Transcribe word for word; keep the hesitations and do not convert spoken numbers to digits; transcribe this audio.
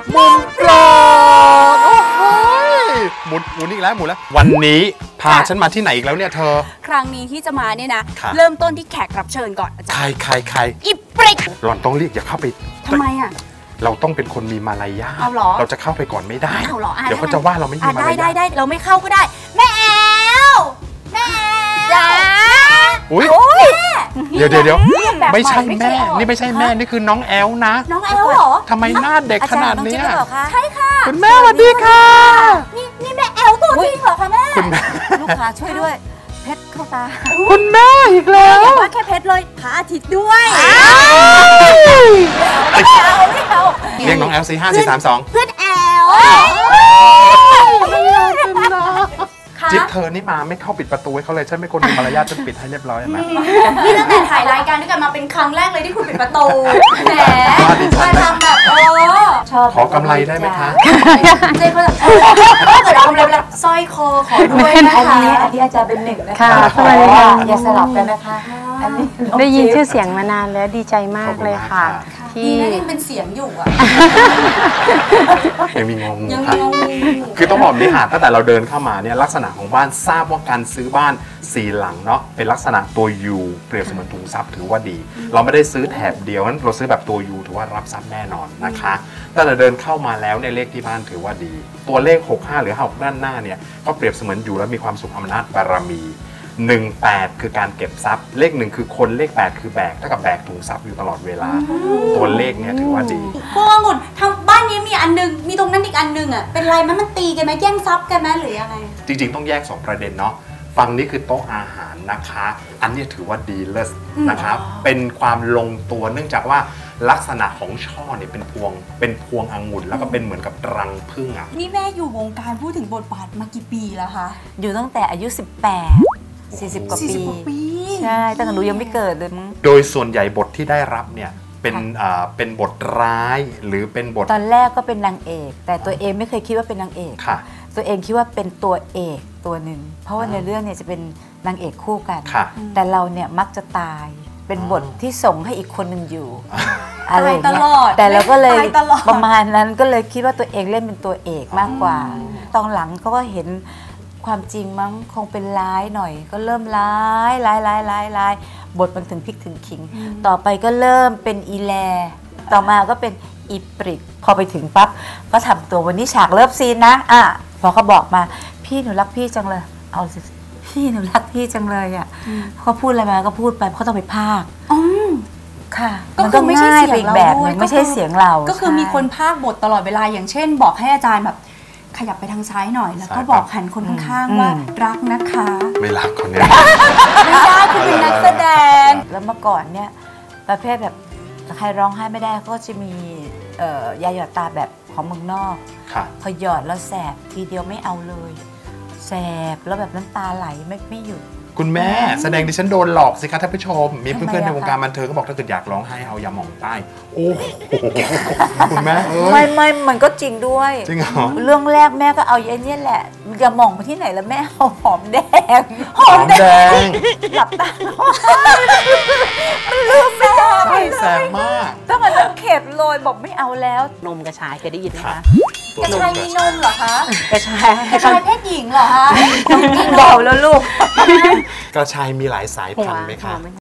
มุมโปรดโอ้โหหมุนหมุนอีกแล้วหมุนแล้ววันนี้พาฉันมาที่ไหนอีกแล้วเนี่ยเธอครั้งนี้ที่จะมาเนี่ยนะเริ่มต้นที่แขกรับเชิญก่อนอาจารย์ใครใครใครอิปริกหล่อนต้องเรียกอย่าเข้าไปทำไมอ่ะเราต้องเป็นคนมีมารยาทเราจะเข้าไปก่อนไม่ได้เดี๋ยวเขาจะว่าเราไม่มีมารยาทได้ได้เราไม่เข้าก็ได้แม่แอลแม่แอลจ้าอุ้ยเดี๋ยวเดี๋ยวเดี๋ยวไม่ใช่แม่นี่ไม่ใช่แม่นี่คือน้องแอลนะน้องแอลเหรอทำไมหน้าเด็กขนาดนี้ใช่ค่ะคุณแม่สวัสดีค่ะนี่นี่แม่แอลตัวจริงเหรอคะแม่คุณแม่ลูกค้าช่วยด้วยเพชรเข้าตาคุณแม่อีกแล้วอย่าว่าแค่เพชรเลยพระอาทิตย์ด้วยเรียกน้องแอลสี่ห้าสี่สามสองเพื่อนแอลจิ๊บเธอนี่มาไม่เข้าปิดประตูให้เขาเลยฉันไม่คนมีมารยาทฉันปิดให้เรียบร้อยนะนี่ตั้งแต่ถ่ายรายการด้วยกันมาเป็นครั้งแรกเลยที่คุณปิดประตูแหมมาทำแบบโอ้ชอบขอกำไรได้ไหมคะเจ๊เขาเกิดกำไรแล้วสร้อยคอขอด้วยนะคะอันนี้อาจารย์เป็นหนึ่งนะคะสวัสดีค่ะอย่าสลับกันนะคะได้ยินชื่อเสียงมานานแล้วดีใจมากเลยค่ะที่นี่เป็นเสียงอยู่อ่ะยังมีงงค่ะคือต้องบอกนี้ค่ะตั้งแต่เราเดินเข้ามาเนี่ยลักษณะของบ้านทราบว่าการซื้อบ้านสี่หลังเนาะเป็นลักษณะตัว U เปรียบเสมือนถุงทรัพย์ถือว่าดีเราไม่ได้ซื้อแถบเดียวนั้นเราซื้อแบบตัว U ถือว่ารับทรัพย์แน่นอนนะคะตั้งแต่เดินเข้ามาแล้วในเลขที่บ้านถือว่าดีตัวเลขหกห้าหรือหกด้านหน้าเนี่ยก็เปรียบเสมือนอยู่แล้วมีความสุขอำนาจบารมีหนึ่งแปดคือการเก็บทรัพย์เลขหนึ่งคือคนเลขแปดคือแบกเท่ากับแบกถุงทรัพย์อยู่ตลอดเวลาตัวเลขเนี่ยถือว่าดีพวกองุ่นทำบ้านนี้มีอันนึงมีตรงนั้นอีกอันนึงอ่ะเป็นไรไหมมันตีกันไหมแย่งทรัพย์กันไหมหรือยังไงจริงๆต้องแยกสองประเด็นเนาะฝั่งนี้คือโต๊ะอาหารนะคะอันนี้ถือว่าดีเลิศนะคะเป็นความลงตัวเนื่องจากว่าลักษณะของช่อเนี่ยเป็นพวงเป็นพวงองุ่นแล้วก็เป็นเหมือนกับรังผึ้งอ่ะนี่แม่อยู่วงการพูดถึงบทบาทมากี่ปีแล้วคะอยู่ตั้งแต่อายุสิบแปดสี่สิบกว่าปีใช่ตั้งแต่หนูยังไม่เกิดเลยมั้งโดยส่วนใหญ่บทที่ได้รับเนี่ยเป็นอ่าเป็นบทร้ายหรือเป็นบทตอนแรกก็เป็นนางเอกแต่ตัวเองไม่เคยคิดว่าเป็นนางเอกค่ะตัวเองคิดว่าเป็นตัวเอกตัวหนึ่งเพราะว่าในเรื่องเนี่ยจะเป็นนางเอกคู่กันแต่เราเนี่ยมักจะตายเป็นบทที่ส่งให้อีกคนหนึ่งอยู่อะไรเงี้ยแต่เราก็เลยประมาณนั้นก็เลยคิดว่าตัวเองเล่นเป็นตัวเอกมากกว่าตอนหลังเขาก็เห็นความจริงมั้งคงเป็นร้ายหน่อยก็เริ่มร้ายร้ายร้ายร้ายร้ายบทมันถึงพลิกถึงขิงต่อไปก็เริ่มเป็นอีแลต่อมาก็เป็นอีปริกพอไปถึงปั๊บก็ทำตัววันนี้ฉากเลิฟซีนนะอ่ะพอเขาบอกมาพี่หนูรักพี่จังเลยเอาสิพี่หนูรักพี่จังเลยอ่ะเขาพูดอะไรมาก็พูดไปเขาต้องไปพากค่ะก็คือไม่ใช่เสียงเราแบบไม่ใช่เสียงเราก็คือมีคนพากบทตลอดเวลาอย่างเช่นบอกให้อาจารย์แบบขยับไปทางซ้ายหน่อยแล้วก็บอกหันคนข้างๆว่ารักนะคะไม่รักคนนี้ไม่ได้คุณเป็นนักแสดงแล้วเมื่อก่อนเนี่ยประเภทแบบใครร้องไห้ไม่ได้ก็จะมียาหยอดตาแบบของเมืองนอกพอหยอดแล้วแสบทีเดียวไม่เอาเลยแสบแล้วแบบน้ำตาไหลไม่ไม่หยุดคุณแม่แสดงดิฉันโดนหลอกสิคะท่านผู้ชมมีเพื่อนๆในวงการบันเทิงก็บอกถ้าเกิดอยากร้องไห้เอายาหม่องใต้โอ้คุณแม่เอ้ยไม่ไม่มันก็จริงด้วยจริงเหรอเรื่องแรกแม่ก็เอาไอ้นี่แหละยาหม่องไปที่ไหนแล้วแม่เอาหอมแดงหอมแดงหลับตามันลืมแสบแสบมากต้องมาตั้งเข็ดเลยบอกไม่เอาแล้วนมกระชายเคยได้ยินไหมคะกระชายมีนมเหรอคะกระชายกระชายเพศหญิงเหรอคะเบาแล้วลูกกระชายมีหลายสายพันธุ์ไหมคะ